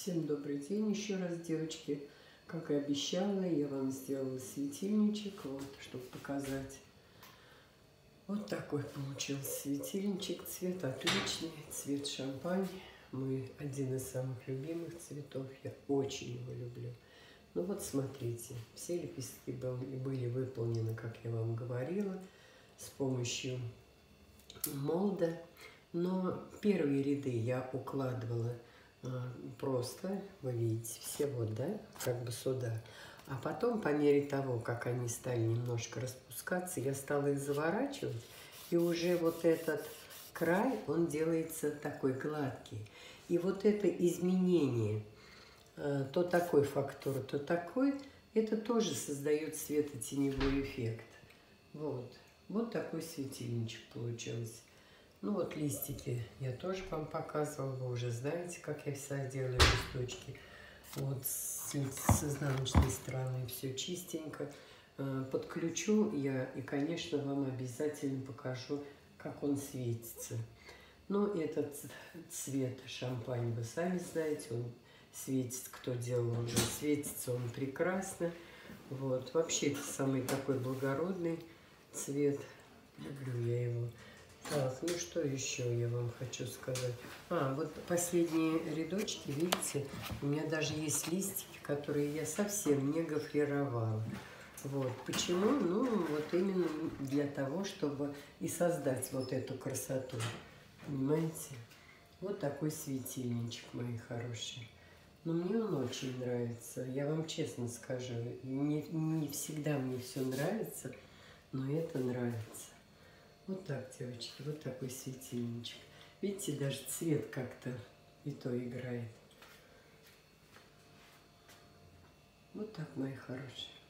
Всем добрый день еще раз, девочки. Как и обещала, я вам сделала светильничек, вот, чтобы показать. Вот такой получился светильничек. Цвет отличный, цвет шампань. Мой один из самых любимых цветов. Я очень его люблю. Ну вот смотрите, все лепестки были выполнены, как я вам говорила, с помощью молда. Но первые ряды я укладывала просто, вы видите, все вот, да, как бы сюда. А потом, по мере того, как они стали немножко распускаться, я стала их заворачивать, и уже вот этот край, он делается такой гладкий. И вот это изменение, то такой фактуры, то такой, это тоже создает светотеневой эффект. Вот такой светильничек получился. Ну вот листики я тоже вам показывала, вы уже знаете, как я всегда делаю листочки. Вот с изнаночной стороны все чистенько. Подключу я и, конечно, вам обязательно покажу, как он светится. Но этот цвет шампань, вы сами знаете, он светится, кто делал уже, светится он прекрасно. Вот, вообще это самый такой благородный цвет, люблю я его. Так, ну что еще я вам хочу сказать? Вот последние рядочки, видите, у меня даже есть листики, которые я совсем не гофрировала. Вот, почему? Ну, вот именно для того, чтобы и создать вот эту красоту. Понимаете? Вот такой светильничек, мои хорошие. Но мне он очень нравится, я вам честно скажу. Не всегда мне все нравится, но это нравится. Вот так, девочки, вот такой светильничек. Видите, даже цвет как-то и то играет. Вот так, мои хорошие.